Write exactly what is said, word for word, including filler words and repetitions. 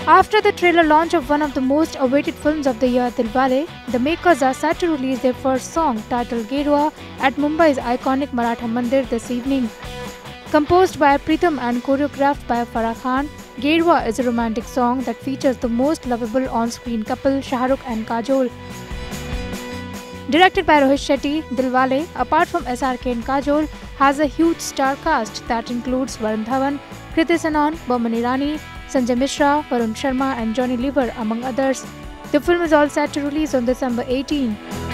After the trailer launch of one of the most awaited films of the year, Dilwale, the makers are set to release their first song, titled Gerua, at Mumbai's iconic Maratha Mandir this evening. Composed by Pritham and choreographed by Farah Khan, Gerua is a romantic song that features the most lovable on-screen couple, Shah Rukh and Kajol. Directed by Rohit Shetty, Dilwale, apart from S R K and Kajol, has a huge star cast that includes Varun Dhawan, Kriti Sanon, Boman Irani, Sanjay Mishra, Varun Sharma and Johnny Lever among others. The film is all set to release on December eighteenth.